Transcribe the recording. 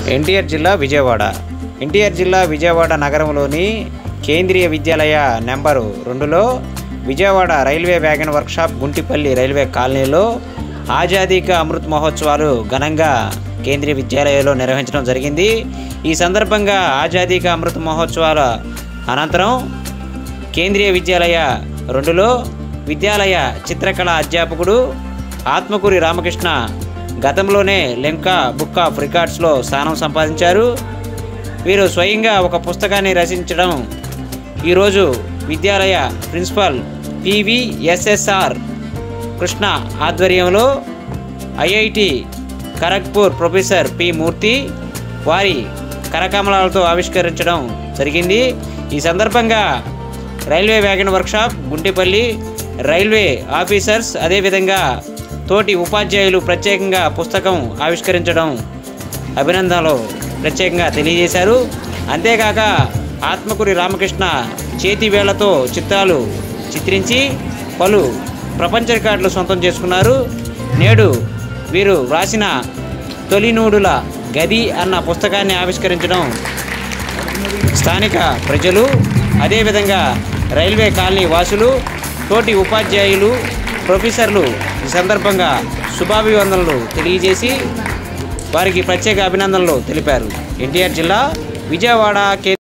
ఎన్టీఆర్ జిల్లా విజయవాడ. ఎన్టీఆర్ జిల్లా విజయవాడ నగరంలోని కేంద్రీయ విద్యాలయ నెంబరు 2లో Vijayawada railway wagon workshop Guntipalli railway కాలనీలో ఆజాదీ కా అమృత్ మహోత్సవాలు ఘనంగా కేంద్రీయ విద్యాలయంలో నిర్వహించడం జరిగింది. ఈ సందర్భంగా ఆజాదీ కా అమృత్ మహోత్సవాల అనంతరం కేంద్రీయ విద్యాలయ 2లో విద్యాలయ చిత్రకళ అధ్యాపకుడు ఆత్మకూరి రామకృష్ణ గతంలోనే లెంకా బుక్ ఆఫ్ రికార్డ్స్లో స్థానం సంపాదించారు. వీరు స్వయంగా ఒక పుస్తకాన్ని రచించడం ఈరోజు విద్యాలయ ప్రిన్సిపల్ పివిఎస్ఎస్ఆర్ కృష్ణ ఆధ్వర్యంలో IIT Kharagpur professor P Murthy వారి కరకమలాలతో ఆవిష్కరించడం జరిగింది. ఈ సందర్భంగా railway wagon workshop Guntipalli railway officers అదేవిధంగా తోటి ఉపాధ్యాయులు ప్రత్యేకంగా పుస్తకం ఆవిష్కరించడం అభినందనలు ప్రత్యేకంగా తెలియజేశారు. అంతేకాక ఆత్మకూరి రామకృష్ణ చేతి వేళ్లతో చిత్రాలు చిత్రించి పలు ప్రపంచ రికార్డులు సొంతం చేసుకున్నారు. నేడు వీరు వ్రాసిన తొలినూడుల గది అన్న పుస్తకాన్ని ఆవిష్కరించడం స్థానిక ప్రజలు అదేవిధంగా రైల్వే కాలనీ వాసులు తోటి ఉపాధ్యాయులు ప్రొఫెసర్లు ఈ సందర్భంగా శుభాభివందనలు తెలియజేసి వారికి ప్రత్యేక అభినందనలు తెలిపారు. ఎన్టీఆర్ జిల్లా విజయవాడ